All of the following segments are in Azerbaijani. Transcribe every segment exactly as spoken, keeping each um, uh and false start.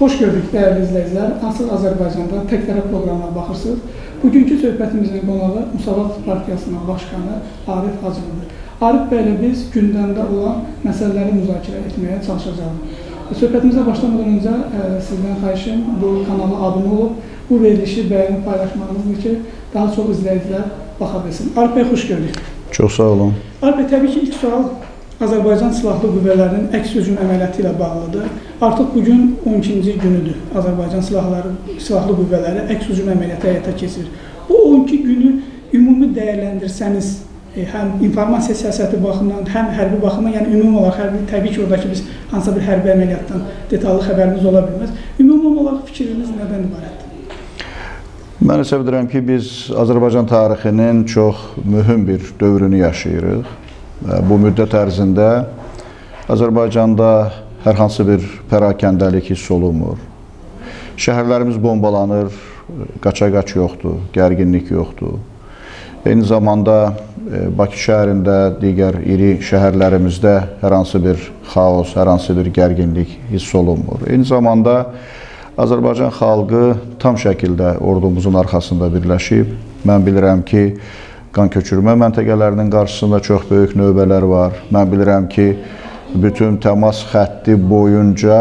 Xoş gördük dəyərli izləyicilər. Asıl Azərbaycanda tək tərəf proqramına baxırsınız. Bugünkü söhbətimizin qonağı Müsavat Partiyasının başqanı Arif Hacıbıdır. Arif bəylə biz gündəmdə olan məsələləri müzakirə etməyə çalışacağıq. Söhbətimizə başlamadan öncə sizdən xahişim bu kanala abunə olub, bu verilişi bəyənib paylaşmağınızdır ki, daha çox izləyicilər baxa bilsin. Arif bəy, xoş gördük. Çox sağ olun. Arif bəy, təbii ki, ilk sual Azərbaycan Silahlı Qüvvələrinin əks hücum əməliyyatı ilə bağlıdır. Artıq bugün on ikinci günüdür Azərbaycan Silahları, Silahlı Qüvvələri əks hücum əməliyyatı həyata keçirir. Bu on iki günü ümumi dəyərləndirsəniz, həm informasiya siyasəti baxımından, həm hərbi baxımdan, yəni ümumi olaraq, hərbi, təbii ki, oradakı biz hansısa bir hərbi əməliyyatdan detallı xəbərimiz ola bilməz. Ümumi olaraq fikriniz nədən ibarətdir? Mən hesab edirəm ki, biz Azərbaycan tarixinin çox mühüm bir dövrünü yaşayırıq. Bu müddət ərzində Azərbaycanda hər hansı bir pərakəndəlik hiss olunmur. Şəhərlərimiz bombalanır, qaça-qaç yoxdur, gərginlik yoxdur. Eyni zamanda Bakı şəhərində, digər iri şəhərlərimizdə hər hansı bir xaos, hər hansı bir gərginlik hiss olunmur. Eyni zamanda Azərbaycan xalqı tam şəkildə ordumuzun arxasında birləşib. Mən bilirəm ki, qan köçürmə məntəqələrinin qarşısında çox böyük növbələr var. Mən bilirəm ki, bütün təmas xətti boyunca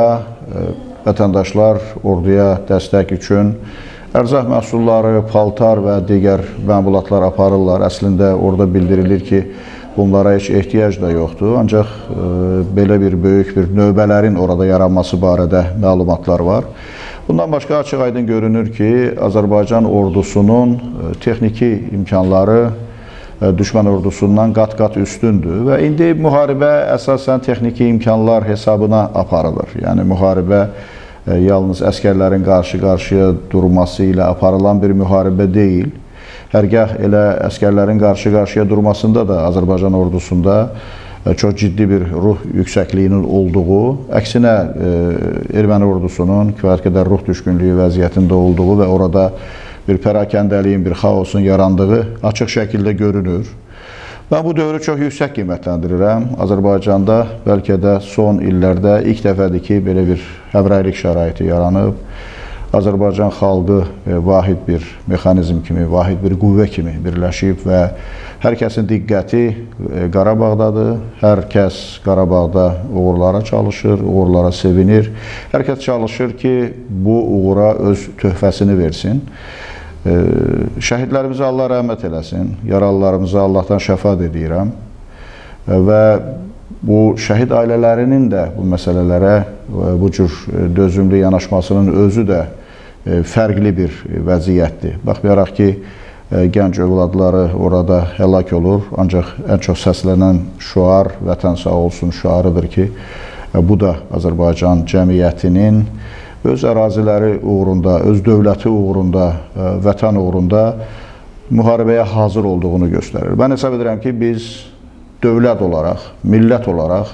vətəndaşlar orduya dəstək üçün ərzaq məhsulları, paltar və digər məmulatlar aparırlar. Əslində orada bildirilir ki, bunlara heç ehtiyac da yoxdur. Ancaq belə bir böyük bir növbələrin orada yaranması barədə məlumatlar var. Bundan başqa açıq-aydın görünür ki, Azərbaycan ordusunun texniki imkanları düşmən ordusundan qat-qat üstündür və indi müharibə əsasən texniki imkanlar hesabına aparılır. Yəni müharibə yalnız əskərlərin qarşı-qarşıya durması ilə aparılan bir müharibə deyil. Hərgah elə əskərlərin qarşı-qarşıya durmasında da Azərbaycan ordusunda çox ciddi bir ruh yüksəkliyinin olduğu, əksinə erməni ordusunun kifayət qədər ruh düşkünlüyü vəziyyətində olduğu və orada bir pərakəndəliyin, bir xaosun yarandığı açıq şəkildə görünür. Mən bu dövrü çox yüksək qiymətləndirirəm. Azərbaycanda bəlkə də son illərdə ilk dəfədir ki, belə bir həmrəylik şəraiti yaranıb. Azərbaycan xalqı vahid bir mexanizm kimi, vahid bir qüvvə kimi birləşib və hər kəsin diqqəti Qarabağdadır. Hər kəs Qarabağda uğurlara çalışır, uğurlara sevinir. Hər kəs çalışır ki, bu uğura öz töhfəsini versin. Şəhidlərimizə Allah rəhmət eləsin, yaralılarımıza Allahdan şəfaət edirəm və bu şəhid ailələrinin də bu məsələlərə bu cür dözümlü yanaşmasının özü də fərqli bir vəziyyətdir. Baxmayaraq ki, gənc övladları orada həlak olur, ancaq ən çox səslənən şüar vətən sağ olsun şüarıdır ki, bu da Azərbaycan cəmiyyətinin öz əraziləri uğrunda, öz dövləti uğrunda, vətən uğrunda müharibəyə hazır olduğunu göstərir. Mən hesab edirəm ki, biz dövlət olaraq, millət olaraq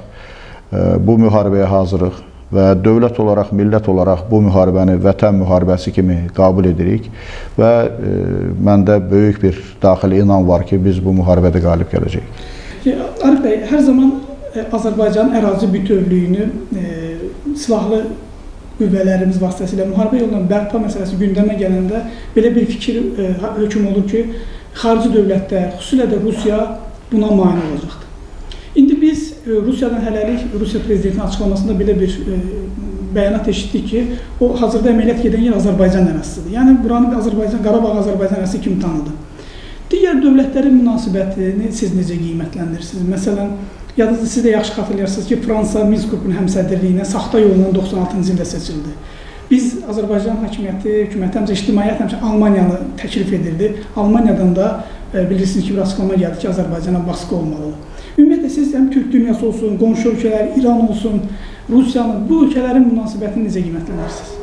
bu müharibəyə hazırıq və dövlət olaraq, millət olaraq bu müharibəni vətən müharibəsi kimi qəbul edirik və məndə böyük bir daxili inam var ki, biz bu müharibədə qalib gələcəyik. Arif bəy, hər zaman Azərbaycanın ərazi bütövlüyünü silahlı qüvvələrimiz vasitəsilə müharibə yolundan bərpa məsələsi gündəmə gələndə belə bir fikir hökm olur ki, xarici dövlətlər, xüsusilə də Rusiya buna mane olacaqdır. İndi biz Rusiyadan hələlik, Rusiya prezidentinin açıqlamasında belə bir bəyanat eşitdik ki, o hazırda əməliyyat gedən yer Azərbaycan ərazisidir. Yəni, buranı Azərbaycan, Qarabağ Azərbaycan ərazisi kimi tanıdı. Digər dövlətlərin münasibətini siz necə qiymətləndirirsiniz? Məsələn, yadınızda siz də yaxşı xatırlayarsınız ki, Fransa Minsk qrupunun həmsədrliyinə saxta yolla doxsan altıncı ildə seçildi. Biz Azərbaycan hakimiyyəti, hökuməti, həmçə ictimaiyyət həmçə Almaniyanı təklif edildi. Almaniyadan da bilirsiniz ki, bir açıqlama gəldi ki, Azərbaycana baskı olmalıdır. Ümumiyyətlə, siz həm Türk dünyası olsun, qonşu ölkələr, İran olsun, Rusiyanın, bu ölkələrin münasibətini necə qiymətlənirsiniz?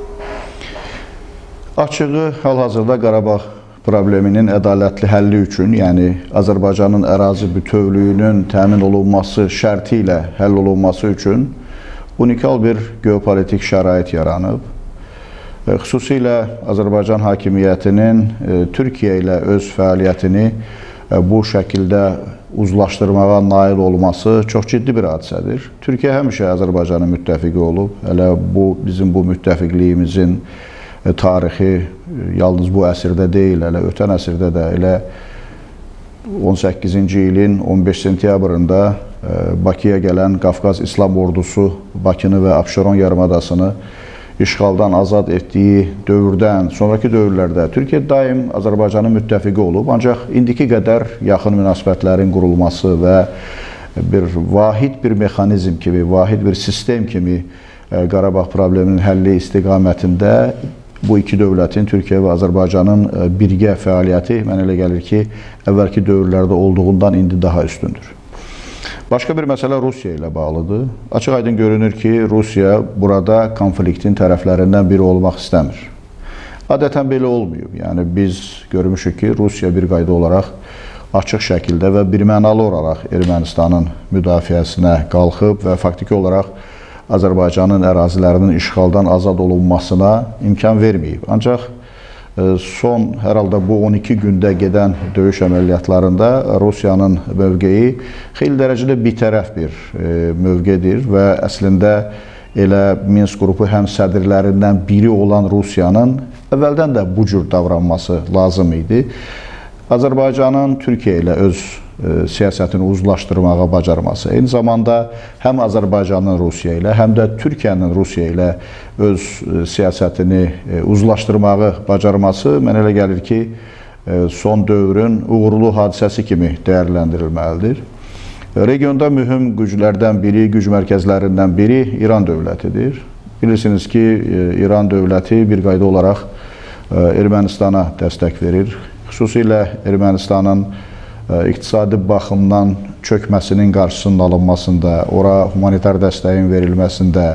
Açığı, hal-hazırda Qarabağ probleminin ədalətli həlli üçün, yəni Azərbaycanın ərazi bütövlüyünün təmin olunması şərti ilə həll olunması üçün unikal bir geopolitik şərait yaranıb. Xüsusilə Azərbaycan hakimiyyətinin Türkiyə ilə öz fəaliyyətini bu şəkildə uzlaşdırmağa nail olması çox ciddi bir hadisədir. Türkiyə həmişə Azərbaycanın müttəfiqi olub. Hələ bu bizim bu müttəfiqliyimizin tarixi yalnız bu əsrdə deyil, hələ ötən əsrdə də elə on səkkizinci ilin on beş sentyabrında Bakıya gələn Qafqaz İslam Ordusu Bakını və Abşeron yarımadasını işğaldan azad etdiyi dövrdən, sonraki dövrlərdə Türkiyə daim Azərbaycanın müttəfiqi olub. Ancaq indiki qədər yaxın münasibətlərin qurulması və bir vahid bir mexanizm kimi, vahid bir sistem kimi Qarabağ probleminin həlli istiqamətində bu iki dövlətin, Türkiyə və Azərbaycanın birgə fəaliyyəti mənə elə gəlir ki, əvvəlki dövrlərdə olduğundan indi daha üstündür. Başqa bir məsələ Rusiya ilə bağlıdır. Açıq aydın görünür ki, Rusiya burada konfliktin tərəflərindən biri olmaq istəmir. Adətən belə olmayıb. Yəni biz görmüşük ki, Rusiya bir qayda olaraq açıq şəkildə və birmənalı olaraq Ermənistanın müdafiəsinə qalxıb və faktiki olaraq Azərbaycanın ərazilərinin işğaldan azad olunmasına imkan verməyib. Ancaq son, hər halda bu on iki gündə gedən döyüş əməliyyatlarında Rusiyanın mövqeyi xeyli dərəcədə bitərəf bir mövqedir və əslində elə Minsk qrupu həm sədrlərindən biri olan Rusiyanın əvvəldən də bu cür davranması lazım idi. Azərbaycanın Türkiyə ilə öz siyasətini uzlaşdırmağa bacarması, eyni zamanda həm Azərbaycanın Rusiya ilə, həm də Türkiyənin Rusiya ilə öz siyasətini uzlaşdırmağı bacarması mənə elə gəlir ki, son dövrün uğurlu hadisəsi kimi dəyərləndirilməlidir. Regionda mühüm güclərdən biri, güc mərkəzlərindən biri İran dövlətidir. Bilirsiniz ki, İran dövləti bir qayda olaraq Ermənistana dəstək verir. Xüsusilə Ermənistanın iqtisadi baxımdan çökməsinin qarşısının alınmasında, ora humanitar dəstəyin verilməsində,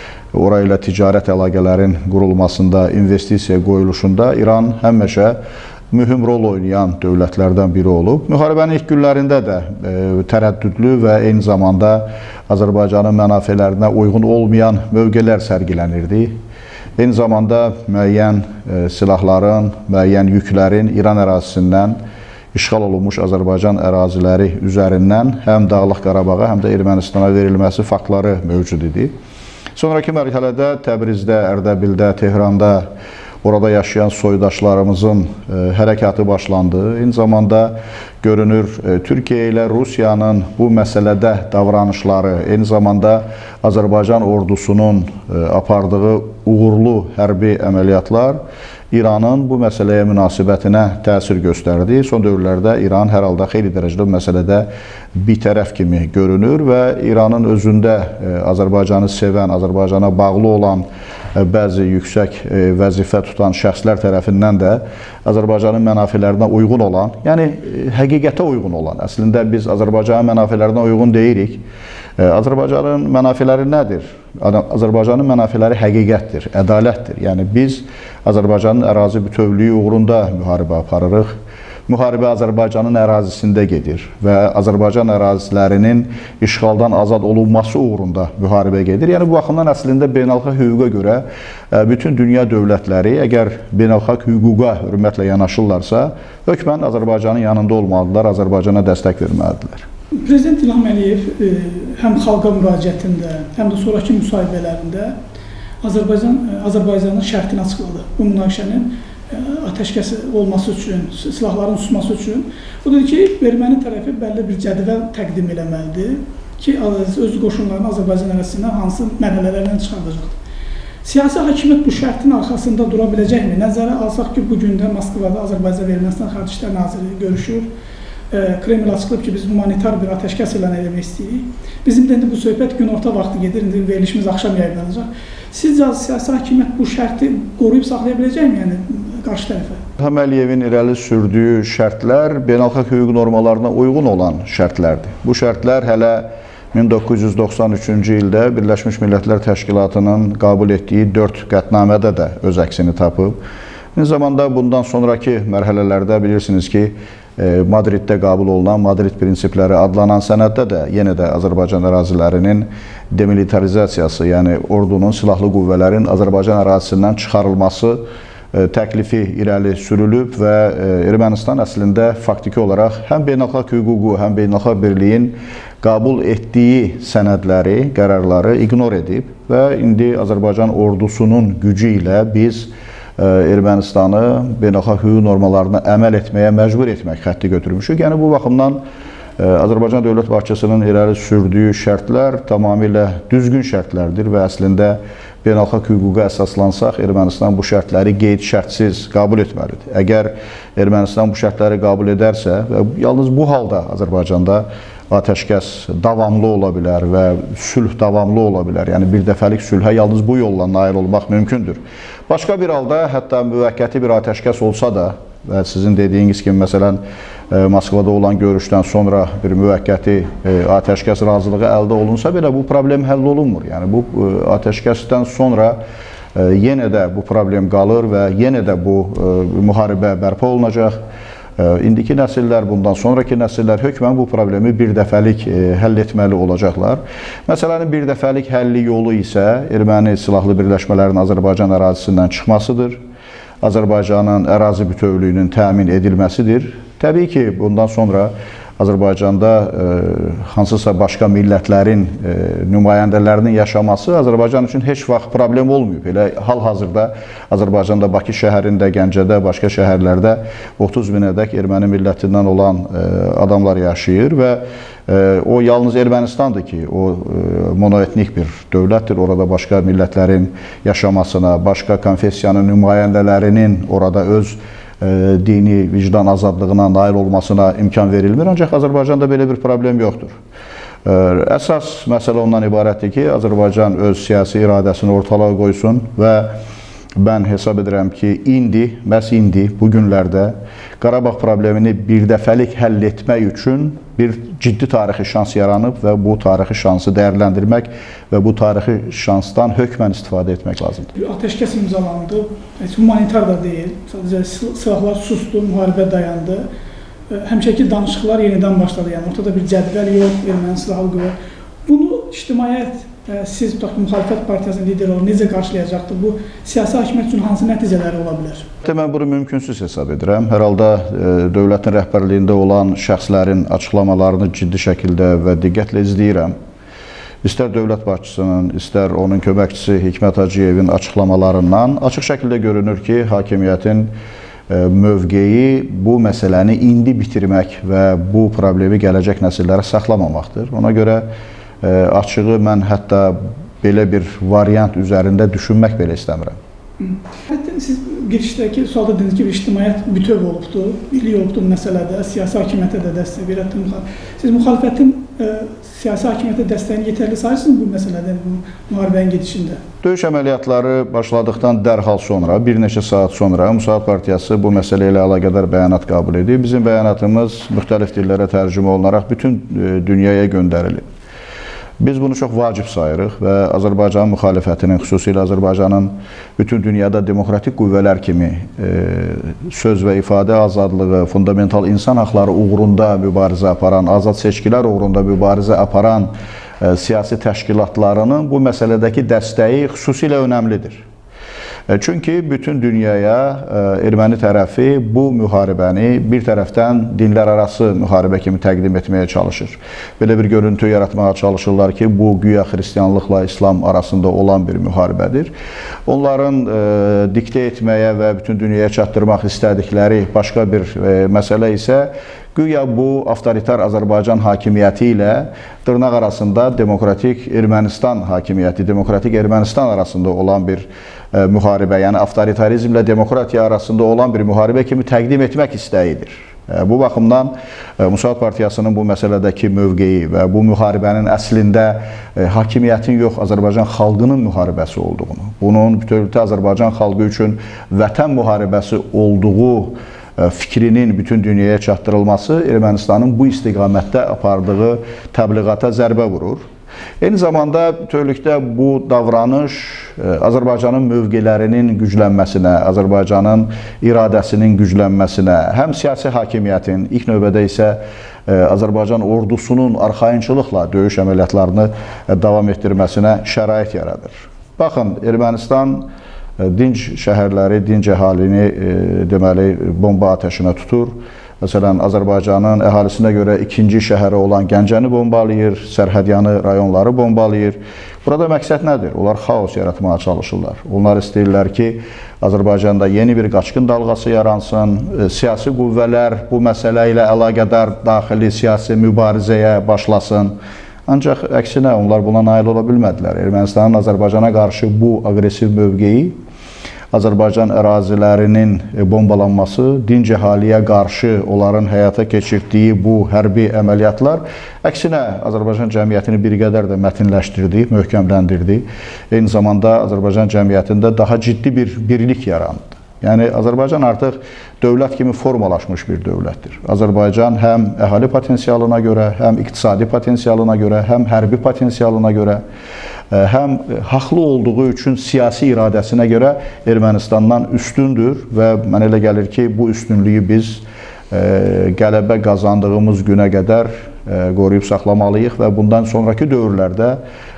ora ilə ticarət əlaqələrin qurulmasında, investisiya qoyuluşunda İran həmişə mühüm rol oynayan dövlətlərdən biri olub. Müharibənin ilk günlərində də tərəddüdlü və eyni zamanda Azərbaycanın mənafələrinə uyğun olmayan mövqelər sərgilənirdi. Eyni zamanda müəyyən silahların, müəyyən yüklərin İran ərazisindən işğal olunmuş Azərbaycan əraziləri üzərindən həm Dağlıq Qarabağa, həm də Ermənistana verilməsi faktları mövcud idi. Sonraki mərhələdə Təbrizdə, Ərdəbildə, Tehranda, orada yaşayan soydaşlarımızın hərəkatı başlandı. Eyni zamanda görünür Türkiyə ilə Rusiyanın bu məsələdə davranışları, eyni zamanda Azərbaycan ordusunun apardığı uğurlu hərbi əməliyyatlar İranın bu məsələyə münasibətinə təsir göstərdi. Son dövrlərdə İran hər halda xeyli dərəcədə bu məsələdə bitərəf kimi görünür və İranın özündə Azərbaycanı sevən, Azərbaycana bağlı olan bəzi yüksək vəzifə tutan şəxslər tərəfindən də Azərbaycanın mənafələrinə uyğun olan, yəni həqiqətə uyğun olan, əslində biz Azərbaycanın mənafələrinə uyğun deyirik. Azərbaycanın mənafələri nədir? Azərbaycanın mənafələri həqiqətdir, ədalətdir. Yəni biz Azərbaycanın ərazi bütövlüyü uğrunda müharibə aparırıq. Müharibə Azərbaycanın ərazisində gedir və Azərbaycan ərazilərinin işğaldan azad olunması uğrunda müharibə gedir. Yəni bu baxımdan əslində beynəlxalq hüquqa görə bütün dünya dövlətləri əgər beynəlxalq hüquqa hörmətlə yanaşırlarsa, hökmən Azərbaycanın yanında olmalıdırlar, Azərbaycana dəstək verməlidirlər. Prezident İlham Əliyev həm xalqa müraciətində, həm də sonraki müsahibələrində Azərbaycan, Azərbaycanın şərtini açıqladı. Bu münaqişənin atəşkəs olması üçün, silahların susması üçün. O dedi ki, erməni tərəfi bəlli bir cədvəl təqdim eləməlidir ki, öz qoşunlarını Azərbaycan ərazisindən hansı mərhələlərlə çıxardacaqdır. Siyasi hakimiyyət bu şərtin arxasında dura biləcəkmi? Nəzərə alsaq ki, bugün də Moskvada Azərbaycan və Ermənistan Xarici İşlər Naziri görüşür. Kreml açıqlayıb ki, biz humanitar bir atəşkəs elan eləmək istəyirik. Bizim də indi bu söhbət günorta vaxtı gedir, indi verilişimiz axşam yayınlanacaq. Sizcə siyasi hakimiyyət bu şərti qoruyub saxlaya biləcəkmi, yəni qarşı tərəfə? İlham Əliyevin irəli sürdüyü şərtlər beynəlxalq hüquq normalarına uyğun olan şərtlərdir. Bu şərtlər hələ min doqquz yüz doxsan üçüncü ildə Birləşmiş Millətlər Təşkilatının qəbul etdiyi dörd qətnamədə də öz əksini tapıb. Eyni zamanda bundan sonraki mərhələlərdə bilirsiniz ki, Madriddə qəbul olunan Madrid prinsipləri adlanan sənəddə də yenə də Azərbaycan ərazilərinin demilitarizasiyası, yəni ordunun, silahlı qüvvələrin Azərbaycan ərazisindən çıxarılması təklifi irəli sürülüb və Ermənistan əslində faktiki olaraq həm beynəlxalq hüququ, həm beynəlxalq birliyin qəbul etdiyi sənədləri, qərarları ignor edib və indi Azərbaycan ordusunun gücü ilə biz Ermənistanı beynəlxalq hüquq normalarına əməl etməyə məcbur etmək xətti götürmüşük. Yəni bu baxımdan Azərbaycan dövlət başçısının irəli sürdüyü şərtlər tamamilə düzgün şərtlərdir və əslində beynəlxalq hüquqa əsaslansaq, Ermənistan bu şərtləri qeyd-şərtsiz qəbul etməlidir. Əgər Ermənistan bu şərtləri qəbul edərsə və yalnız bu halda Azərbaycanda atəşkəs davamlı ola bilər və sülh davamlı ola bilər. Yəni bir dəfəlik sülhə yalnız bu yolla nail olmaq mümkündür. Başqa bir halda hətta müvəqqəti bir atəşkəs olsa da və sizin dediyiniz kimi, məsələn, Moskvada olan görüşdən sonra bir müvəqqəti atəşkəs razılığı əldə olunsa belə bu problem həll olunmur. Yəni bu atəşkəsdən sonra yenə də bu problem qalır və yenə də bu müharibə bərpa olunacaq. İndiki nəsillər, bundan sonraki nəsillər hökmən bu problemi bir dəfəlik həll etməli olacaqlar. Məsələnin bir dəfəlik həlli yolu isə erməni silahlı birləşmələrin Azərbaycan ərazisindən çıxmasıdır. Azərbaycanın ərazi bütövlüyünün təmin edilməsidir. Təbii ki, bundan sonra Azərbaycanda e, hansısa başqa millətlərin e, nümayəndələrinin yaşaması Azərbaycan üçün heç vaxt problem olmayıb. Elə hal-hazırda Azərbaycanda Bakı şəhərində, Gəncədə, başqa şəhərlərdə otuz minədək erməni millətindən olan e, adamlar yaşayır və e, o yalnız Ermənistandır ki, o e, monoetnik bir dövlətdir. Orada başqa millətlərin yaşamasına, başqa konfessiyanın nümayəndələrinin orada öz dini vicdan azadlığına nail olmasına imkan verilmir. Ancaq Azərbaycanda belə bir problem yoxdur. Əsas məsələ ondan ibarətdir ki, Azərbaycan öz siyasi iradəsini ortalığa qoysun və mən hesab edirəm ki, indi, məhz indi, bu günlərdə Qarabağ problemini bir dəfəlik həll etmək üçün bir ciddi tarixi şans yaranıb və bu tarixi şansı dəyərləndirmək və bu tarixi şansdan hökmən istifadə etmək lazımdır. Ateşkəs imzalandı, humanitar da deyil, sadəcə silahlar susdu, müharibə dayandı. Həmişəki danışıqlar yenidən başladı, yəni ortada bir cədvəl yox, erməni silahlı qüvvə. Bunu ictimaiyyət, siz tutaq ki, müxalifət partiyasının lideri olun, necə qarşılayacaqdır? Bu siyasi hakimiyyət üçün hansı nəticələri ola bilər? Mən bunu mümkünsüz hesab edirəm. Hər halda dövlətin rəhbərliyində olan şəxslərin açıqlamalarını ciddi şəkildə və diqqətlə izləyirəm. İstər dövlət başçısının, istər onun köməkçisi Hikmət Hacıyevin açıqlamalarından açıq şəkildə görünür ki, hakimiyyətin mövqeyi bu məsələni indi bitirmək və bu problemi gələcək nəsillərə saxlamamaqdır. Ona görə açığı mən hətta belə bir variant üzərində düşünmək belə istəmirəm. Hətta siz girişdəki sualda dediniz ki, ictimaiyyət bütöv olubdur, birlik olubdur məsələdə, siyasi hakimiyyətə də dəstək verir. Siz müxalifətin e, siyasi hakimiyyətə dəstəyini yetərli sayırsınız bu məsələdə, bu müharibənin gedişində? Döyüş əməliyyatları başladıqdan dərhal sonra, bir neçə saat sonra Müsavat Partiyası bu məsələ ilə əlaqədar bəyanat qəbul edib. Bizim bəyanatımız müxtəlif dillərə tərcümə olunaraq bütün e, dünyaya göndərilib. Biz bunu çox vacib sayırıq və Azərbaycan müxalifətinin, xüsusilə Azərbaycanın bütün dünyada demokratik qüvvələr kimi e, söz və ifadə azadlığı, fundamental insan haqları uğrunda mübarizə aparan, azad seçkilər uğrunda mübarizə aparan e, siyasi təşkilatlarının bu məsələdəki dəstəyi xüsusilə önəmlidir. Çünki bütün dünyaya erməni tərəfi bu müharibəni bir tərəfdən dinlər arası müharibə kimi təqdim etməyə çalışır. Belə bir görüntü yaratmağa çalışırlar ki, bu güya xristianlıqla İslam arasında olan bir müharibədir. Onların e, diktə etməyə və bütün dünyaya çatdırmaq istədikləri başqa bir e, məsələ isə güya bu avtoritar Azərbaycan hakimiyyəti ilə dırnaq arasında demokratik Ermənistan hakimiyyəti, demokratik Ermənistan arasında olan bir e, müharibə, yəni avtoritarizmlə demokratiya arasında olan bir müharibə kimi təqdim etmək istəyidir. E, bu baxımdan e, Müsavat Partiyasının bu məsələdəki mövqeyi və bu müharibənin əslində e, hakimiyyətin yox, Azərbaycan xalqının müharibəsi olduğunu, bunun bütövlükdə Azərbaycan xalqı üçün vətən müharibəsi olduğu fikrinin bütün dünyaya çatdırılması Ermənistanın bu istiqamətdə apardığı təbliğata zərbə vurur. Eyni zamanda bütövlükdə bu davranış Azərbaycanın mövqelərinin güclənməsinə, Azərbaycanın iradəsinin güclənməsinə, həm siyasi hakimiyyətin, ilk növbədə isə Azərbaycan ordusunun arxayınçılıqla döyüş əməliyyatlarını davam etdirməsinə şərait yaradır. Baxın, Ermənistan dinc şəhərləri, dinc əhalini deməli bomba atəşinə tutur. Məsələn, Azərbaycanın əhalisinə görə ikinci şəhəri olan Gəncəni bombalayır, sərhədyanı rayonları bombalayır. Burada məqsəd nədir? Onlar xaos yaratmağa çalışırlar. Onlar istəyirlər ki, Azərbaycanda yeni bir qaçqın dalğası yaransın, siyasi qüvvələr bu məsələ ilə əlaqədar daxili siyasi mübarizəyə başlasın. Ancaq əksinə onlar buna nail ola bilmədilər. Ermənistanın Azərbaycana qarşı bu aqressiv mövqeyi, Azərbaycan ərazilərinin bombalanması, dinc əhaliyə qarşı onların həyata keçirdiyi bu hərbi əməliyyatlar əksinə Azərbaycan cəmiyyətini bir qədər də mətinləşdirdi, möhkəmləndirdi. Eyni zamanda Azərbaycan cəmiyyətində daha ciddi bir birlik yarandı. Yəni, Azərbaycan artıq dövlət kimi formalaşmış bir dövlətdir. Azərbaycan həm əhali potensialına görə, həm iqtisadi potensialına görə, həm hərbi potensialına görə, həm haqlı olduğu üçün siyasi iradəsinə görə Ermənistandan üstündür və mənə elə gəlir ki, bu üstünlüyü biz qələbə qazandığımız günə qədər qoruyub saxlamalıyıq və bundan sonraki dövrlərdə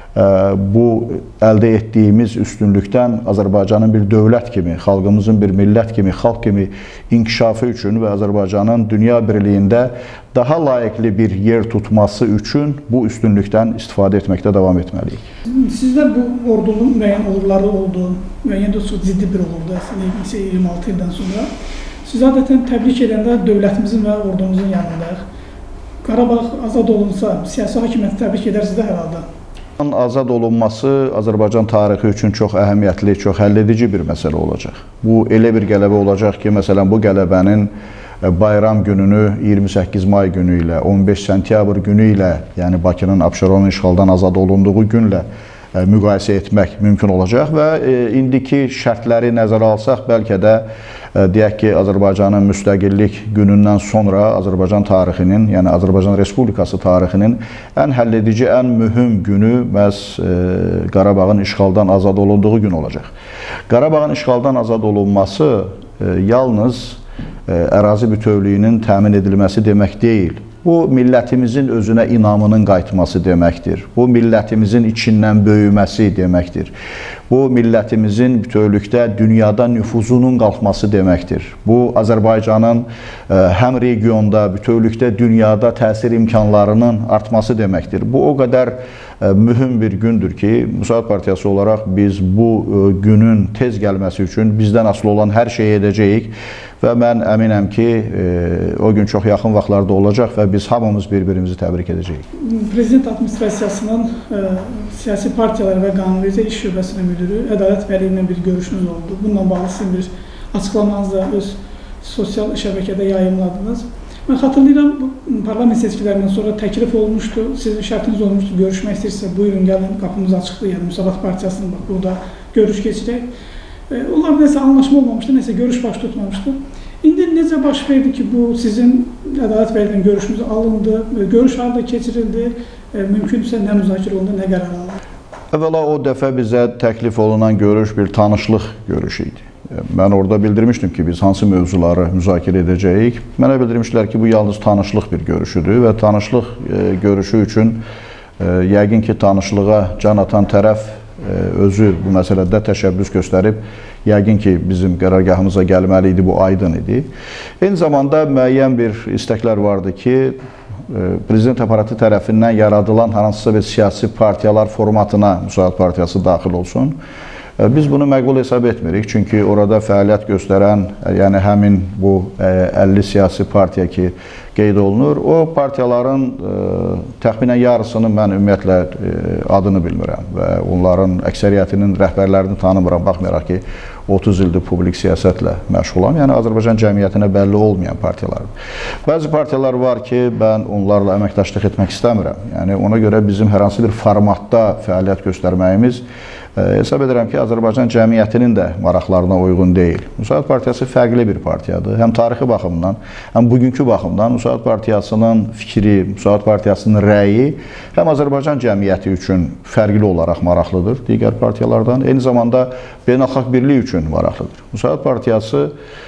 bu əldə etdiyimiz üstünlükdən Azərbaycanın bir dövlət kimi, xalqımızın bir millət kimi, xalq kimi inkişafı üçün və Azərbaycanın dünya birliyində daha layiqli bir yer tutması üçün bu üstünlükdən istifadə etməkdə davam etməliyik. Sizdə bu ordunun müəyyən uğurları oldu, müəyyən də çox ciddi bir uğurdu əslində iyirmi altı ildən sonra. Siz adətən təbrik edəndə dövlətimizin və ordumuzun yanındayıq. Qarabağ azad olunsa, siyasi hakimiyyəti təbrik edərsiniz də hər halda. Azad olunması Azərbaycan tarixi üçün çox əhəmiyyətli, çox həlledici bir məsələ olacaq. Bu elə bir qələbə olacaq ki, məsələn, bu qələbənin bayram gününü iyirmi səkkiz may günü ilə, on beş sentyabr günü ilə, yəni Bakının Abşeronun işğaldan azad olunduğu günlə müqayisə etmək mümkün olacaq və indiki şərtləri nəzərə alsaq, bəlkə də deyək ki, Azərbaycanın müstəqillik günündən sonra Azərbaycan tarixinin, yəni Azərbaycan Respublikası tarixinin ən həlledici, ən mühüm günü məhz Qarabağın işğaldan azad olunduğu gün olacaq. Qarabağın işğaldan azad olunması yalnız ərazi bütövlüyünün təmin edilməsi demək deyil. Bu, millətimizin özünə inamının qayıtması deməkdir. Bu, millətimizin içindən böyüməsi deməkdir. Bu, millətimizin bütövlükdə dünyada nüfuzunun qalxması deməkdir. Bu, Azərbaycanın həm regionda, bütövlükdə dünyada təsir imkanlarının artması deməkdir. Bu, o qədər mühüm bir gündür ki, Müsaad Partiyası olaraq biz bu günün tez gəlməsi üçün bizdən asılı olan hər şeyi edəcəyik və mən əminəm ki, o gün çox yaxın vaxtlarda olacaq və biz hamımız bir-birimizi təbrik edəcəyik. Prezident Administrasiyasının siyasi partiyalar və qanunvericilik iş şöbəsinə müdürü Ədalət Vəliyevlə bir görüşünüz oldu. Bununla bağlı sizin bir açıqlamanızı da öz sosial şəbəkədə yayımladınız. Mən xatırlayıram, bu parlament seçkilərindən sonra təklif olmuşdu, sizin şərtiniz olmuşdu, görüşmək istəyirsə, buyurun, gəlin, qapımız açıqdır, yəni Müsavat Partiyasının bax, burada görüş keçirək. Onlar nəsə anlaşma olmamışdı, nəsə görüş baş tutmamışdı. İndi necə baş verdi ki, bu sizin Ədalət Vəliyevlə görüşünüz alındı, görüş harada keçirildi, mümkündürsə nə müzakirə olundu, nə qərar alındı? Əvvəla o dəfə bizə təklif olunan görüş bir tanışlıq görüşü idi. Mən orada bildirmişdim ki, biz hansı mövzuları müzakirə edəcəyik. Mənə bildirmişlər ki, bu yalnız tanışlıq bir görüşüdür və tanışlıq görüşü üçün yəqin ki, tanışlığa can atan tərəf özü bu məsələdə təşəbbüs göstərib, yəqin ki, bizim qərargahımıza gəlməli idi, bu aydın idi. Eyni zamanda müəyyən bir istəklər vardı ki, Prezident aparatı tərəfindən yaradılan hansısa bir siyasi partiyalar formatına Müsaad Partiyası daxil olsun. Biz bunu məqbul hesab etmirik, çünki orada fəaliyyət göstərən, yəni həmin bu əlli siyasi partiya ki, qeyd olunur, o partiyaların təxminən yarısını mən ümumiyyətlə adını bilmirəm və onların əksəriyyətinin rəhbərlərini tanımıram, baxmayaraq ki, otuz ildir publik siyasətlə məşğulam, yəni Azərbaycan cəmiyyətinə bəlli olmayan partiyalardır. Bəzi partiyalar var ki, mən onlarla əməkdaşlıq etmək istəmirəm, yəni ona görə bizim hər hansı bir formatda fəaliyyət göstərməyimiz hesab edirəm ki, Azərbaycan cəmiyyətinin də maraqlarına uyğun deyil. Müsaad Partiyası fərqli bir partiyadır. Həm tarixi baxımdan, həm bugünkü baxımdan Müsaad Partiyasının fikri, Müsaad Partiyasının rəyi həm Azərbaycan cəmiyyəti üçün fərqli olaraq maraqlıdır digər partiyalardan. Eyni zamanda beynəlxalq birlik üçün maraqlıdır. Müsaad Partiyası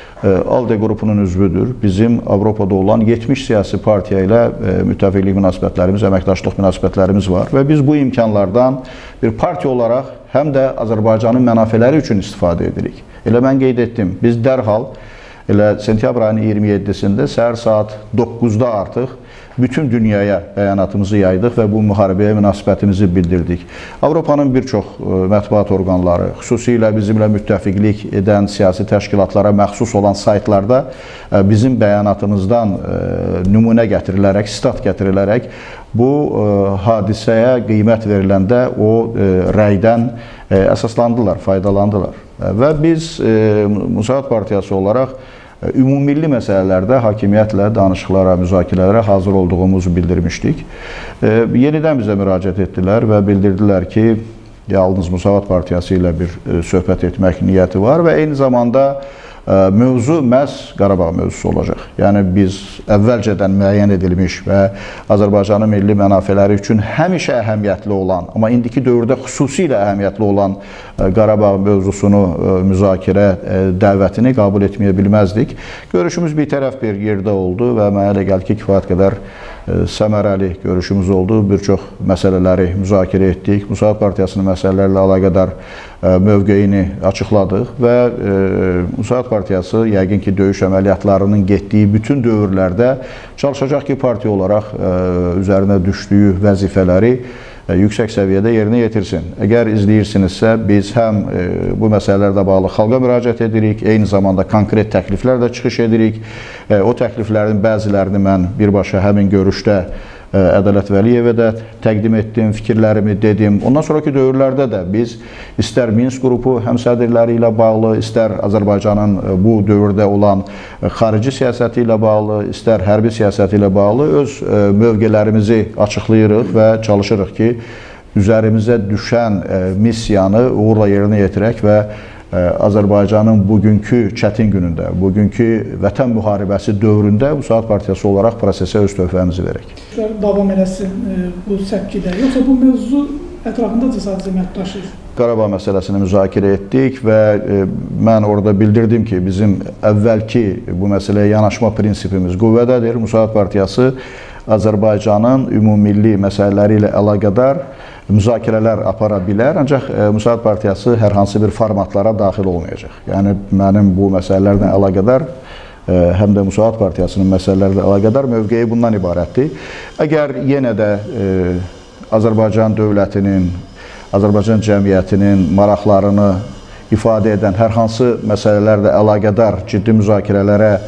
ALDE qrupunun üzvüdür. Bizim Avropada olan yetmiş siyasi partiya ilə müttəfiqlik münasibətlərimiz, əməkdaşlıq münasibətlərimiz var və biz bu imkanlardan bir partiya olaraq həm də Azərbaycanın mənafeləri üçün istifadə edirik. Elə mən qeyd etdim, biz dərhal elə sentyabr ayının iyirmi yeddisində səhər saat doqquzda artıq bütün dünyaya bəyanatımızı yaydıq və bu müharibəyə münasibətimizi bildirdik. Avropanın bir çox mətbuat orqanları, xüsusilə bizimlə müttəfiqlik edən siyasi təşkilatlara məxsus olan saytlarda bizim bəyanatımızdan nümunə gətirilərək, sitat gətirilərək bu hadisəyə qiymət veriləndə o rəydən əsaslandılar, faydalandılar. Və biz Müsavat Partiyası olaraq ümumilli məsələlərdə hakimiyyətlə danışıqlara, müzakirələrə hazır olduğumuzu bildirmişdik. Yenidən bizə müraciət etdilər və bildirdilər ki, yalnız Müsavat Partiyası ilə bir söhbət etmək niyyəti var və eyni zamanda mövzu məhz Qarabağ mövzusu olacaq. Yəni biz əvvəlcədən müəyyən edilmiş və Azərbaycanın milli mənafeləri üçün həmişə əhəmiyyətli olan, amma indiki dövrdə xüsusilə əhəmiyyətli olan Qarabağ mövzusunu müzakirə dəvətini qəbul etməyə bilməzdik. Görüşümüz bir tərəf bir yerdə oldu və mənə elə gəldi ki, kifayət qədər səmərəli görüşümüz oldu. Bir çox məsələləri müzakirə etdik. Müsavat Partiyasının məsələlərlə əlaqədar mövqeyini açıqladıq və Müsavat Partiyası yəqin ki, döyüş əməliyyatlarının getdiyi bütün dövrlərdə çalışacaq ki, partiya olaraq üzərinə düşdüyü vəzifələri yüksək səviyyədə yerinə yetirsin. Əgər izləyirsinizsə, biz həm bu məsələlərlə bağlı xalqa müraciət edirik, eyni zamanda konkret təkliflər də çıxış edirik. O təkliflərin bəzilərini mən birbaşa həmin görüşdə Ədalət Vəliyevə də təqdim etdim, fikirlərimi dedim. Ondan sonraki dövrlərdə də biz istər Minsk qrupu həmsədrləri ilə bağlı, istər Azərbaycanın bu dövrdə olan xarici siyasəti ilə bağlı, istər hərbi siyasəti ilə bağlı öz mövqelərimizi açıqlayırıq və çalışırıq ki, üzərimizə düşən missiyanı uğurla yerinə yetirək və Azərbaycanın bugünkü çətin günündə, bugünkü vətən müharibəsi dövründə Müsavat Partiyası olaraq prosesə öz töhfəmizi verək. Davam eləsin bu səpkidə, yoxsa bu mövzu ətrafında sadəcə məhdudlaşır? Qarabağ məsələsini müzakirə etdik və mən orada bildirdim ki, bizim əvvəlki bu məsələyə yanaşma prinsipimiz qüvvədədir. Müsavat Partiyası Azərbaycanın ümumilli məsələləri ilə əlaqədar müzakirələr apara bilər, ancaq Müsavat Partiyası hər hansı bir formatlara daxil olmayacaq. Yəni, mənim bu məsələlərlə əlaqədar, həm də Müsavat Partiyasının məsələlərlə əlaqədar mövqeyi bundan ibarətdir. Əgər yenə də Azərbaycan dövlətinin, Azərbaycan cəmiyyətinin maraqlarını ifadə edən hər hansı məsələlərlə əlaqədar ciddi müzakirələrə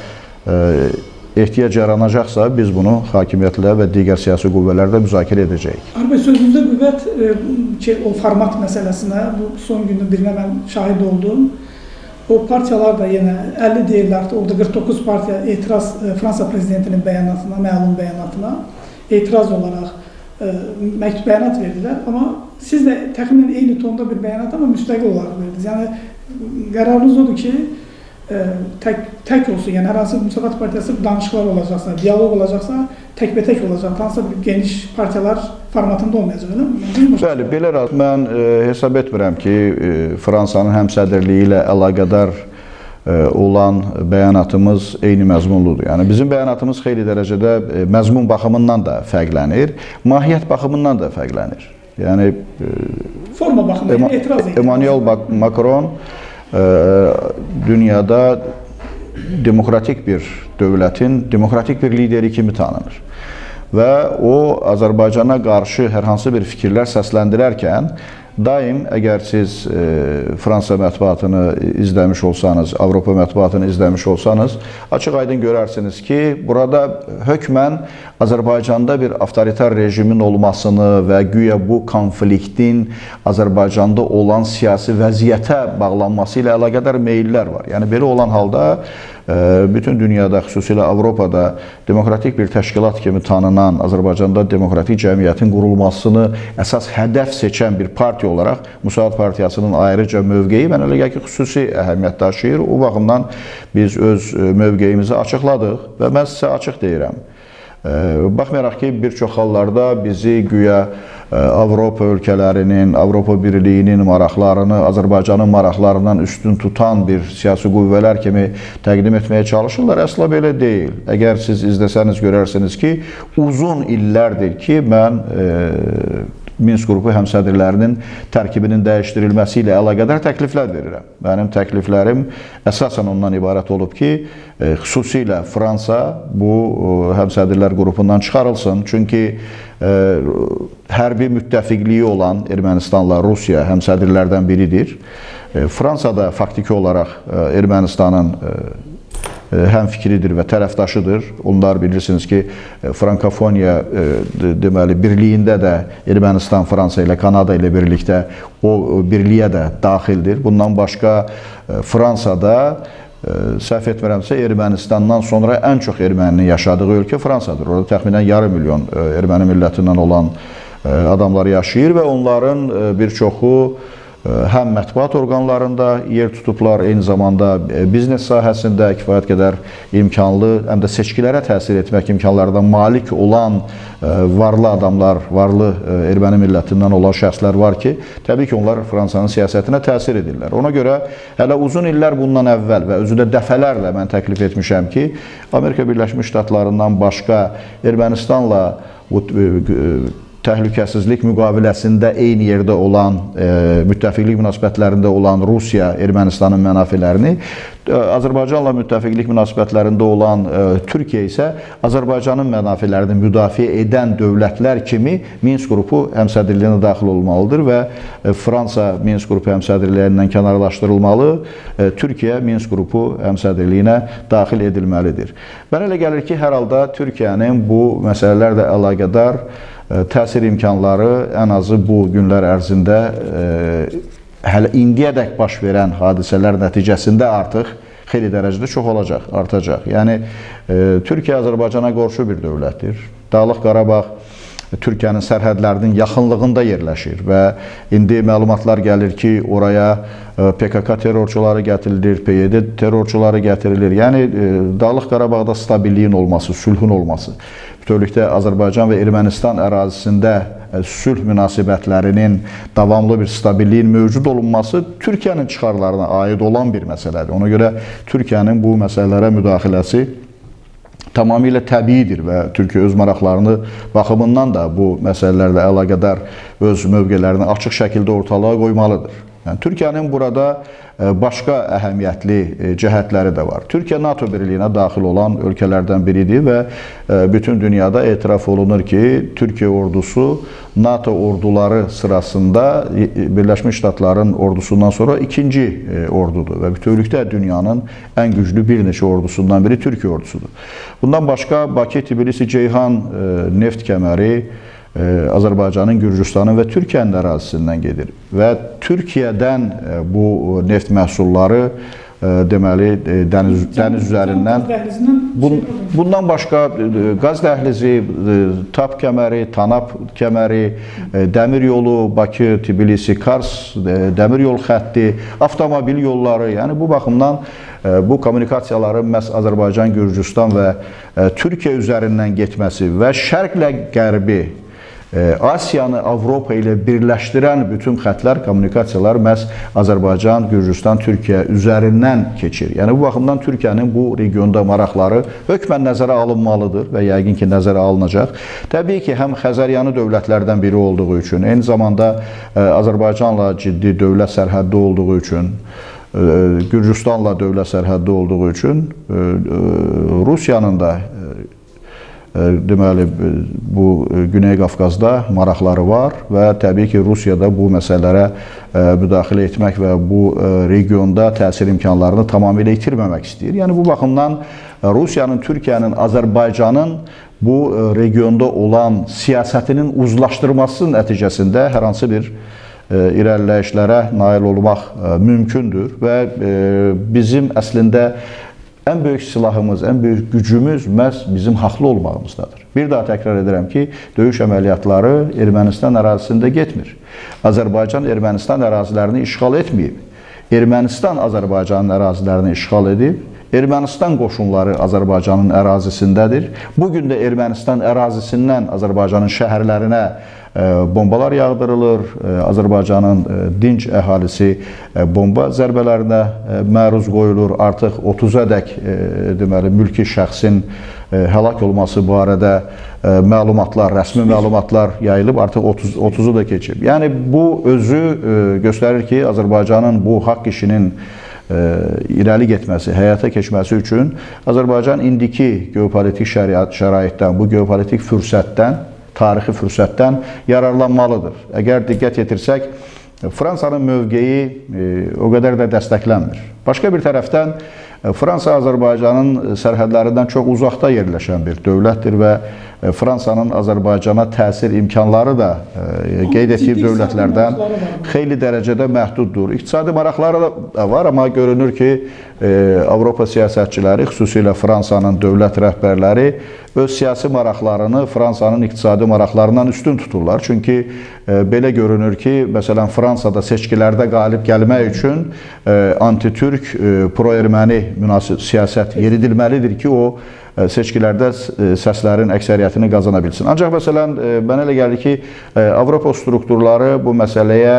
ehtiyac yaranacaqsa, biz bunu hakimiyyətlə və digər siyasi qüvvələrlə müzakirə edəcəyik. Arbəy, sözünüzdə qüvvət ki, o format məsələsinə, bu son günün birinə mən şahid oldum. O partiyalar da yenə əlli deyirlər, orada qırx doqquz partiya etiraz Fransa prezidentinin bəyanatına, məlum bəyanatına etiraz olaraq məktub bəyanat verdilər. Amma siz də təxminən eyni tonda bir bəyanat, amma müstəqil olaraq verdiniz. Yəni, qərarınız odur ki, Tək, tək olsun, yəni hər hansı Müsavat Partiyası danışıqlar olacaqsa, diyalog olacaqsa, təkbətək olacaq, hansısa bir geniş partiyalar formatında olmayacaq, elə mi? Bəli, belə rəz. Mən e, hesab etmirəm ki, e, Fransanın həmsədrliyi ilə əlaqədar e, olan bəyanatımız eyni məzmunludur. Yəni, bizim bəyanatımız xeyli dərəcədə e, məzmun baxımından da fərqlənir, mahiyyət baxımından da fərqlənir. Yəni, e, forma baxımından etiraz edir. Emmanuel Macron dünyada demokratik bir dövlətin, demokratik bir lideri kimi tanınır. Və o, Azərbaycana qarşı hər hansı bir fikirlər səsləndirərkən, daim, əgər siz e, Fransa mətbuatını izləmiş olsanız, Avropa mətbuatını izləmiş olsanız, açıq-aydın görərsiniz ki, burada hökmən Azərbaycanda bir avtoritar rejimin olmasını və güya bu konfliktin Azərbaycanda olan siyasi vəziyyətə bağlanması ilə əlaqədar meyillər var. Yəni, belə olan halda bütün dünyada, xüsusilə Avropada demokratik bir təşkilat kimi tanınan Azərbaycanda demokratik cəmiyyətin qurulmasını əsas hədəf seçən bir partiya olaraq Müsavat Partiyasının ayrıca mövqeyi mən elə gəl ki, xüsusi əhəmiyyət daşıyır. O baxımdan biz öz mövqeyimizi açıqladıq və mən sizə açıq deyirəm. Baxmayaraq ki, bir çox hallarda bizi güya Avropa ölkələrinin, Avropa Birliyinin maraqlarını Azərbaycanın maraqlarından üstün tutan bir siyasi qüvvələr kimi təqdim etməyə çalışırlar. Əsla belə deyil. Əgər siz izləsəniz görərsiniz ki, uzun illərdir ki, mən Minsk qrupu həmsədrlərinin tərkibinin dəyişdirilməsi ilə əlaqədar təkliflər verirəm. Mənim təkliflərim əsasən ondan ibarət olub ki, xüsusilə Fransa bu həmsədrlər qrupundan çıxarılsın. Çünki hərbi müttəfiqliyi olan Ermənistanla Rusiya həmsədrlərdən biridir. Fransa da faktiki olaraq Ermənistanın həm fikridir və tərəfdaşıdır. Onlar bilirsiniz ki, Frankofoniya deməli birliyində də Ermənistan, Fransa ilə, Kanada ilə birlikdə o birliyə də daxildir. Bundan başqa Fransada, səhv etmirəmsə, Ermənistandan sonra ən çox erməninin yaşadığı ölkə Fransadır. Orada təxminən yarım milyon erməni millətindən olan adamlar yaşayır və onların bir çoxu həm mətbuat orqanlarında yer tutublar, eyni zamanda biznes sahəsində kifayət qədər imkanlı, həm də seçkilərə təsir etmək imkanlarından malik olan varlı adamlar, varlı erməni millətindən olan şəxslər var ki, təbii ki, onlar Fransanın siyasətinə təsir edirlər. Ona görə hələ uzun illər bundan əvvəl və özü də dəfələrlə mən təklif etmişəm ki, Amerika Birləşmiş Ştatlarından başqa Ermənistanla təhlükəsizlik müqaviləsində eyni yerdə olan, e, müttəfiqlik münasibətlərində olan Rusiya Ermənistanın mənafələrini, Azərbaycanla müttəfiqlik münasibətlərində olan e, Türkiyə isə Azərbaycanın mənafələrini müdafiə edən dövlətlər kimi Minsk qrupu həmsədrliyinə daxil olmalıdır və e, Fransa Minsk qrupu həmsədrliyindən kənarlaşdırılmalı, e, Türkiyə Minsk qrupu həmsədrliyinə daxil edilməlidir. Mənə elə gəlir ki, hər halda Türkiyənin bu məsələlərlə əlaqədar təsir imkanları ən azı bu günlər ərzində e, hələ indiyədək baş verən hadisələr nəticəsində artıq xeyli dərəcədə çox olacaq, artacaq. Yəni, e, Türkiyə Azərbaycana qonşu bir dövlətdir. Dağlıq Qarabağ Türkiyənin sərhədlərinin yaxınlığında yerləşir və indi məlumatlar gəlir ki, oraya P K K terrorçuları gətirilir, P Y D terrorçuları gətirilir. Yəni, Dağlıq Qarabağda stabilliyin olması, sülhün olması, bütövlükdə Azərbaycan və Ermənistan ərazisində sülh münasibətlərinin davamlı bir stabilliyin mövcud olunması Türkiyənin çıxarlarına aid olan bir məsələdir. Ona görə Türkiyənin bu məsələlərə müdaxiləsi tamamilə təbiidir və Türkiyə öz maraqlarını baxımından da bu məsələlərlə əlaqədar öz mövqələrini açıq şəkildə ortalığa qoymalıdır. Yəni, Türkiyənin burada başqa əhəmiyyətli cəhətləri də var. Türkiyə NATO birliyinə daxil olan ölkələrdən biridir və bütün dünyada etiraf olunur ki, Türkiyə ordusu NATO orduları sırasında Birləşmiş Ştatların ordusundan sonra ikinci ordudur və bütövlükdə dünyanın ən güclü bir neçə ordusundan biri Türkiyə ordusudur. Bundan başqa Bakı-Tbilisi-Ceyhan neft kəməri Azərbaycanın, Gürcüstanın və Türkiyənin ərazisindən gedir və Türkiyədən bu neft məhsulları deməli dəniz, dəniz üzərindən bun, bundan başqa qaz dəhlizi, TAP kəməri, TANAP kəməri, dəmir yolu, Bakı, Tbilisi, Kars dəmir yol xətti, avtomobil yolları, yəni bu baxımdan bu kommunikasiyaların məhz Azərbaycan, Gürcüstan və Türkiyə üzərindən getməsi və şərqlə qərbi Asiyanı Avropa ilə birləşdirən bütün xətlər, kommunikasiyalar məhz Azərbaycan, Gürcüstan, Türkiyə üzərindən keçir. Yəni, bu baxımdan Türkiyənin bu regionda maraqları hökmən nəzərə alınmalıdır və yəqin ki, nəzərə alınacaq. Təbii ki, həm Xəzəryanı dövlətlərdən biri olduğu üçün, eyni zamanda Azərbaycanla ciddi dövlət sərhəddi olduğu üçün, Gürcüstanla dövlət sərhəddi olduğu üçün, Rusiyanın da deməli, bu Güney Qafqazda maraqları var və təbii ki, Rusiyada bu məsələlərə müdaxilə etmək və bu regionda təsir imkanlarını tamamilə itirməmək istəyir. Yəni, bu baxımdan Rusiyanın, Türkiyənin, Azərbaycanın bu regionda olan siyasətinin uzlaşdırması nəticəsində hər hansı bir irəliləyişlərə nail olmaq mümkündür və bizim əslində ən böyük silahımız, ən böyük gücümüz məhz bizim haqlı olmağımızdadır. Bir daha təkrar edirəm ki, döyüş əməliyyatları Ermənistan ərazisində getmir. Azərbaycan Ermənistan ərazilərini işğal etməyib. Ermənistan Azərbaycanın ərazilərini işğal edib. Ermənistan qoşunları Azərbaycanın ərazisindədir. Bugün də Ermənistan ərazisindən Azərbaycanın şəhərlərinə bombalar yağdırılır. Azərbaycanın dinc əhalisi bomba zərbələrinə məruz qoyulur. Artıq otuzadək deməli mülki şəxsin həlak olması barədə məlumatlar, rəsmi məlumatlar yayılıb, artıq otuzu da keçib. Yəni bu özü göstərir ki, Azərbaycanın bu haqq işinin irəli getməsi, həyata keçməsi üçün Azərbaycan indiki geopolitik şəraitdən, bu geopolitik fürsətdən, tarixi fürsətdən yararlanmalıdır. Əgər diqqət yetirsək, Fransanın mövqeyi o qədər də dəstəklənmir. Başqa bir tərəfdən, Fransa Azərbaycanın sərhədlərindən çox uzaqda yerləşən bir dövlətdir və Fransanın Azərbaycana təsir imkanları da qeyd etdiyi dövlətlərdən xeyli dərəcədə məhduddur. İqtisadi maraqları da var, amma görünür ki, Avropa siyasətçiləri, xüsusilə Fransanın dövlət rəhbərləri öz siyasi maraqlarını Fransanın iqtisadi maraqlarından üstün tuturlar. Çünki belə görünür ki, məsələn, Fransada seçkilərdə qalib gəlmək üçün anti-türk, pro-erməni münasib siyasət yeridilməlidir ki, o seçkilərdə səslərin əksəriyyətini qazana bilsin. Ancaq, məsələn, mənə elə gəlir ki, Avropa strukturları bu məsələyə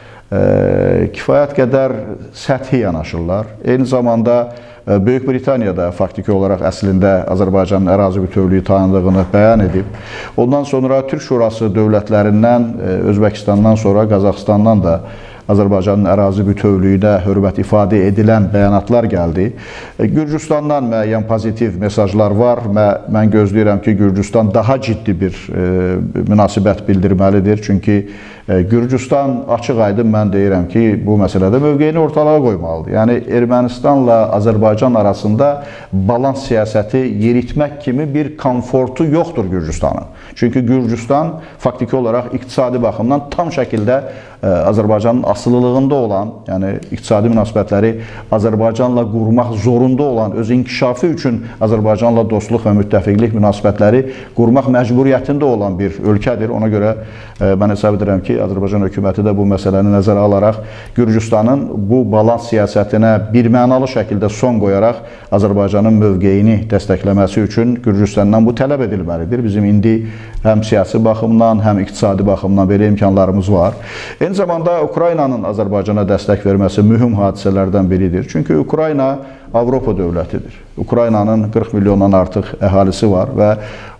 kifayət qədər səthi yanaşırlar. Eyni zamanda Böyük Britaniyada faktiki olaraq əslində Azərbaycanın ərazi bütövlüyü tanıdığını bəyan edib. Ondan sonra Türk Şurası dövlətlərindən, Özbəkistandan sonra Qazaxıstandan da Azərbaycanın ərazi bütövlüyünə hörmət ifadə edilən bəyanatlar gəldi. Gürcüstandan müəyyən pozitiv mesajlar var. Mən gözləyirəm ki, Gürcüstan daha ciddi bir münasibət bildirməlidir. Çünki Gürcüstan açıq-aydın mən deyirəm ki, bu məsələdə mövqeyini ortalığa qoymalıdır. Yəni, Ermənistanla Azərbaycan arasında balans siyasəti yeritmək kimi bir komfortu yoxdur Gürcüstanın. Çünki Gürcüstan faktiki olaraq iqtisadi baxımdan tam şəkildə Azərbaycanın asılılığında olan, yəni iqtisadi münasibətləri Azərbaycanla qurmaq zorunda olan, öz inkişafı üçün Azərbaycanla dostluq və müttəfiqlik münasibətləri qurmaq məcburiyyətində olan bir ölkədir. Ona görə mən hesab edirəm ki, Azərbaycan hökuməti də bu məsələni nəzərə alaraq Gürcüstanın bu balans siyasətinə birmənalı şəkildə son qoyaraq Azərbaycanın mövqeyini dəstəkləməsi üçün Gürcüstandan bu tələb edilməlidir. Bizim indi həm siyasi baxımdan, həm iqtisadi baxımdan belə imkanlarımız var. Eyni zamanda Ukraynanın Azərbaycana dəstək verməsi mühüm hadisələrdən biridir. Çünki Ukrayna Avropa dövlətidir. Ukraynanın qırx milyondan artıq əhalisi var və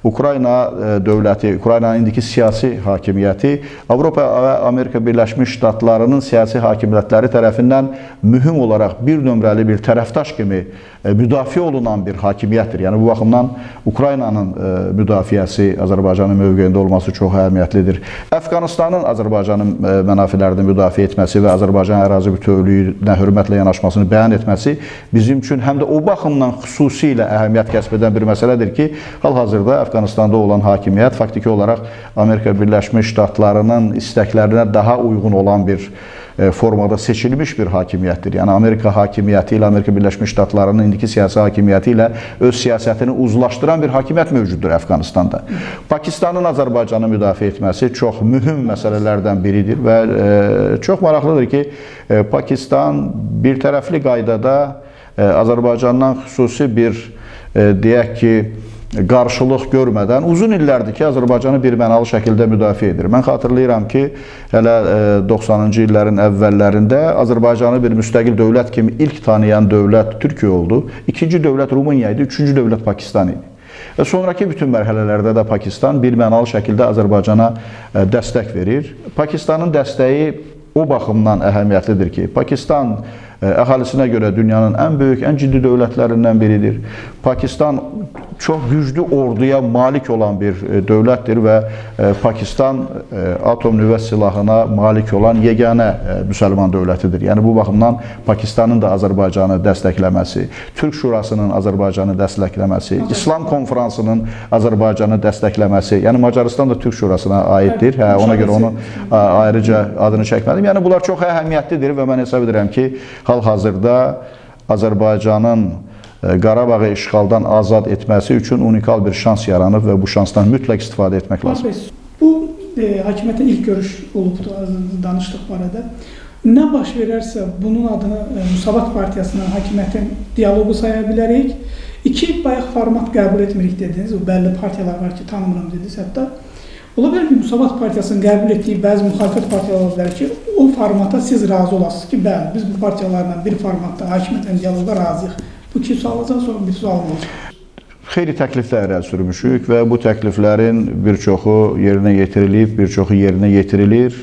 Ukrayna dövləti, Ukraynanın indiki siyasi hakimiyyəti Avropa və Amerika Birləşmiş Ştatlarının siyasi hakimiyyətləri tərəfindən mühüm olaraq bir nömrəli bir tərəfdaş kimi müdafiə olunan bir hakimiyyətdir. Yəni, bu baxımdan Ukraynanın müdafiəsi Azərbaycanın mövqeyində olması çox əhəmiyyətlidir. Əfqanistanın Azərbaycanın mənafilərini müdafiə etməsi və Azərbaycan ərazi bütövlüyünə hörmətlə yanaşmasını bəyan etməsi bizim üçün həm də o baxımdan xüsusilə əhəmiyyət kəsb edən bir məsələdir ki, hal-hazırda Əfqanistanda olan hakimiyyət faktiki olaraq Amerika Birləşmiş Ştatlarının istəklərinə daha uyğun olan bir formada seçilmiş bir hakimiyyətdir. Yəni, Amerika hakimiyyəti ilə, Amerika Birləşmiş Ştatlarının indiki siyasi hakimiyyəti ilə öz siyasətini uzlaşdıran bir hakimiyyət mövcuddur Əfqanistanda. Pakistanın Azərbaycanı müdafiə etməsi çox mühüm məsələlərdən biridir və çox maraqlıdır ki, Pakistan bir tərəfli qaydada Azərbaycandan xüsusi bir, deyək ki, qarşılıq görmədən uzun illərdir ki, Azərbaycanı birmənalı şəkildə müdafiə edir. Mən xatırlayıram ki, hələ doxsanıncı illərin əvvəllərində Azərbaycanı bir müstəqil dövlət kimi ilk tanıyan dövlət Türkiyə oldu. İkinci dövlət Rumıniya idi, üçüncü dövlət Pakistan idi. Və sonraki bütün mərhələlərdə də Pakistan birmənalı şəkildə Azərbaycana dəstək verir. Pakistanın dəstəyi o baxımdan əhəmiyyətlidir ki, Pakistan əhalisinə görə dünyanın ən böyük, ən ciddi dövlətlərindən biridir. Pakistan çox güclü orduya malik olan bir dövlətdir və Pakistan atom nüvə silahına malik olan yeganə müsəlman dövlətidir. Yəni, bu baxımdan Pakistanın da Azərbaycanı dəstəkləməsi, Türk Şurasının Azərbaycanı dəstəkləməsi, İslam Konferansının Azərbaycanı dəstəkləməsi, yəni Macarıstan da Türk Şurasına aiddir. Hə, ona görə onu ayrıca adını çəkmədim. Yəni, bunlar çox əhəmiyyətlidir və mən hesab edirəm ki, hal-hazırda Azərbaycanın Qarabağı işğaldan azad etməsi üçün unikal bir şans yaranıb və bu şansdan mütləq istifadə etmək lazım. Bu e, hakimiyyətə ilk görüş olubdur, danışdıq barədə. nə baş verərsə bunun adını Müsavat Partiyasına, hakimiyyətin dialoqu saya bilərik. İki, bayaq format qəbul etmirik dediniz, o bəlli partiyalar var ki, tanımıram dediniz hətta. Ola bilər ki, Müsavat Partiyasının qəbul etdiyi bəzi müxalifət partiyalar ola bilər ki, o formata siz razı olasınız ki, bəli, biz bu partiyalarla bir formatda hakimiyyətlə dialoqa razıyıq. Bu iki sual alacaq, sonra bir sual olacaq. Xeyli təkliflər irəli sürmüşük və bu təkliflərin bir çoxu yerinə yetirilib, bir çoxu yerinə yetirilir.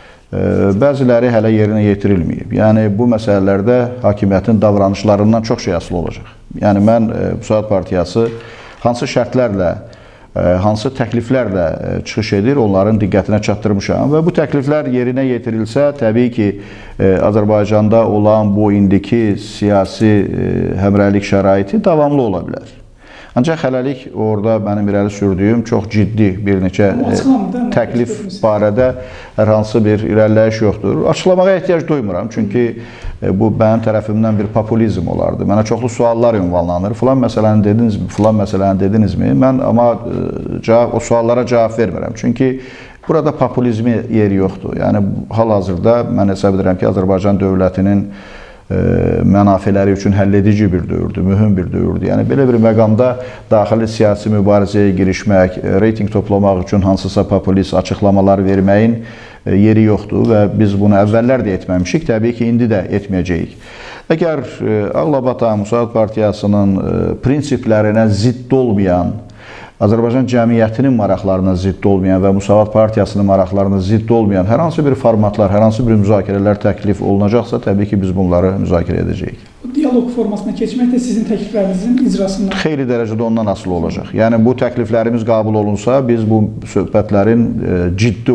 Bəziləri hələ yerinə yetirilməyib. Yəni, bu məsələlərdə hakimiyyətin davranışlarından çox şey asılı olacaq. Yəni, mən Müsavat Partiyası hansı şərtlərlə, hansı təkliflərlə çıxış edir, onların diqqətinə çatdırmışam və bu təkliflər yerinə yetirilsə, təbii ki, Azərbaycanda olan bu indiki siyasi həmrəylik şəraiti davamlı ola bilər. Ancaq hələlik orada mənim irəli sürdüyüm çox ciddi bir neçə təklif barədə hər hansı bir irəliləyiş yoxdur. Açıqlamağa ehtiyac duymuram, çünki bu mənim tərəfimdən bir populizm olardı. Mənə çoxlu suallar ünvanlanır. Filan məsələni dedinizmi, filan məsələni dedinizmi? Mən amma o suallara cavab vermirəm. Çünki burada populizmi yeri yoxdur. Yəni, hal-hazırda mən hesab edirəm ki, Azərbaycan dövlətinin mənafeləri üçün həlledici bir dövrdür, mühüm bir dövrdür. Yəni, belə bir məqamda daxili siyasi mübarizəyə girişmək, reyting toplamaq üçün hansısa populist açıqlamalar verməyin yeri yoxdur və biz bunu əvvəllər də etməmişik, təbii ki, indi də etməyəcəyik. Əgər Ağlabatan Müsavat Partiyasının prinsiplərinə zidd olmayan, Azərbaycan cəmiyyətinin maraqlarına zidd olmayan və Müsavat Partiyasının maraqlarına zidd olmayan hər hansı bir formatlar, hər hansı bir müzakirələr təklif olunacaqsa, təbii ki, biz bunları müzakirə edəcəyik. Bu dialoq formasına keçmək də sizin təkliflərinizin icrasından xeyli dərəcədə ondan asılı olacaq. Yəni, bu təkliflərimiz qəbul olunsa, biz bu söhbətlərin ciddi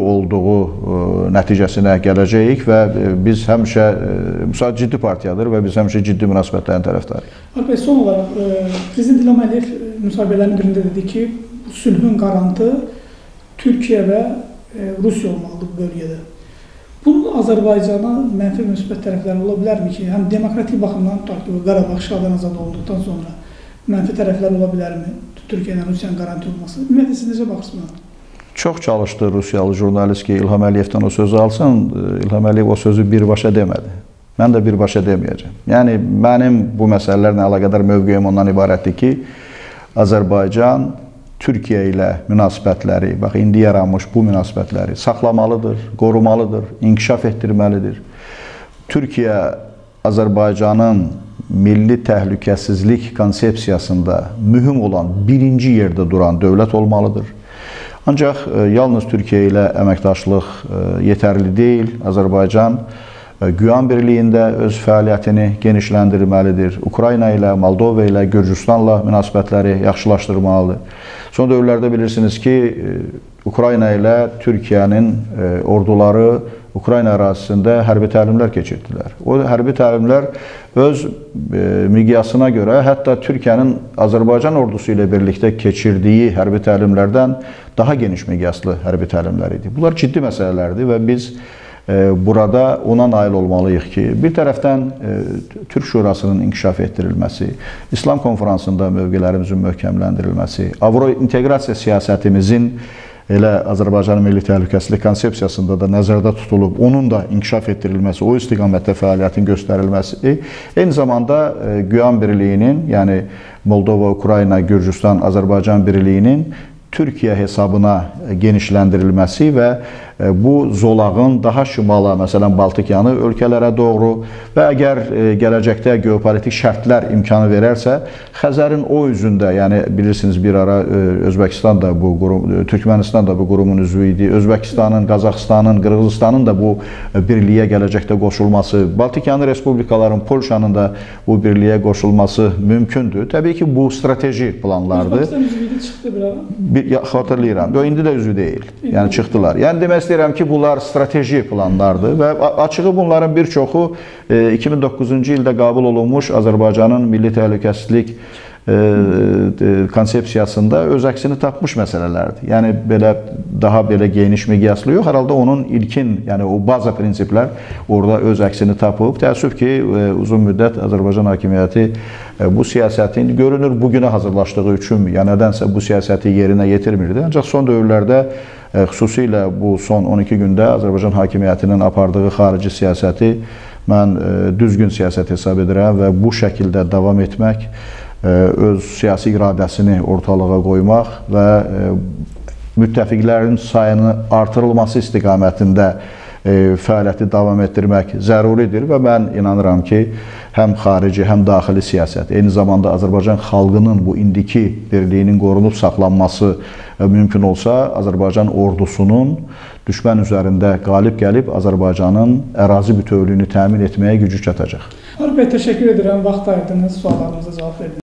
olduğu nəticəsinə gələcəyik və biz həmişə, Müsavat ciddi partiyadır və biz həmişə ciddi münasibətlərin tərəfdarıyıq. Arif bəy, son olaraq, Prezident İlham Əliyev müsahibələrin birində dedi ki, sülhün qarantı Türkiyə və Rusiya olmalıdır bu bölgədə. Bunun Azərbaycana mənfi müsbət tərəfləri ola bilərmi ki, həm demokratik baxımdan tutaq ki, Qarabağ işğaldan azad olduqdan sonra mənfi tərəflər ola bilərmi Türkiyə ilə Rusiyanın qarantı olması? Ümumiyyətlə, siz necə baxırsınız? Çox çalışdı Rusiyalı jurnalist ki, İlham Əliyevdən o sözü alsın. İlham Əliyev o sözü birbaşa demədi. Mən də birbaşa deməyəcəm. Yəni, mənim bu məsələlərlə əlaqədar mövqeyim ondan ibarətdir ki, Azərbaycan Türkiyə ilə münasibətləri, bax, indi yaranmış bu münasibətləri saxlamalıdır, qorumalıdır, inkişaf etdirməlidir. Türkiyə Azərbaycanın milli təhlükəsizlik konsepsiyasında mühüm olan birinci yerdə duran dövlət olmalıdır. Ancaq yalnız Türkiyə ilə əməkdaşlıq yetərli deyil. Azərbaycan Güyan birliyində öz fəaliyyətini genişləndirməlidir. Ukrayna ilə, Moldova ilə, Gürcüstanla münasibətləri yaxşılaşdırmalıdır. Son dövrlərdə bilirsiniz ki, Ukrayna ilə Türkiyənin orduları Ukrayna ərazisində hərbi təlimlər keçirdilər. O hərbi təlimlər öz miqyasına görə, hətta Türkiyənin Azərbaycan ordusu ilə birlikdə keçirdiyi hərbi təlimlərdən daha geniş miqyaslı hərbi təlimlər idi. Bunlar ciddi məsələlərdir və biz burada ona nail olmalıyıq ki, bir tərəfdən Türk Şurasının inkişaf etdirilməsi, İslam konferansında mövqələrimizin möhkəmləndirilməsi, Avro-inteqrasiya siyasətimizin elə Azərbaycanın milli təhlükəsizlik konsepsiyasında da nəzərdə tutulub, onun da inkişaf etdirilməsi, o istiqamətdə fəaliyyətin göstərilməsi, eyni zamanda Güyan birliyinin, yəni Moldova, Ukrayna, Gürcüstan, Azərbaycan birliyinin Türkiyə hesabına genişləndirilməsi və bu zolağın daha şimala, məsələn, Baltikyanı ölkələrə doğru və əgər gələcəkdə geopolitik şərtlər imkanı verərsə, Xəzərin o üzündə, yəni bilirsiniz, bir ara Özbəkistan da bu qurum, Türkmənistan da bu qurumun üzvü idi, Özbəkistanın, Qazaxıstanın, Qırğızıstanın da bu birliyə gələcəkdə qoşulması, Baltikyanı respublikaların, Polşanın da bu birliyə qoşulması mümkündür. Təbii ki, bu strateji planlardır. Özbəkistan üzvü çıxdı bir ara. Bir, xatırlayıram. O, indi də üzvü deyil. Yəni, çıxdılar. Yəni, demək istəyirəm ki, bunlar strateji planlardır və açığı bunların bir çoxu iki min doqquzuncu ildə qəbul olunmuş Azərbaycanın milli təhlükəsizlik konsepsiyasında öz əksini tapmış məsələlərdir. Yəni, belə, daha belə geniş miqyaslı yox. Hər halda onun ilkin, yəni o baza prinsiplər orada öz əksini tapıb. Təəssüf ki, uzun müddət Azərbaycan hakimiyyəti bu siyasətin görünür bugünə hazırlaşdığı üçün, ya nədənsə bu siyasəti yerinə yetirmirdi. Ancaq son dövrlərdə xüsusilə bu son on iki gündə Azərbaycan hakimiyyətinin apardığı xarici siyasəti mən düzgün siyasət hesab edirəm və bu şəkildə davam etmək, öz siyasi iradəsini ortalığa qoymaq və müttəfiqlərin sayını artırılması istiqamətində fəaliyyəti davam etdirmək zəruridir və mən inanıram ki, həm xarici, həm daxili siyasət, eyni zamanda Azərbaycan xalqının bu indiki birliyinin qorunub saxlanması mümkün olsa, Azərbaycan ordusunun düşmən üzərində qalib gəlib Azərbaycanın ərazi bütövlüyünü təmin etməyə gücü çatacaq. Faruk bəy, təşəkkür edirəm, vaxt ayırdınız, suallarımıza cavab verdiniz.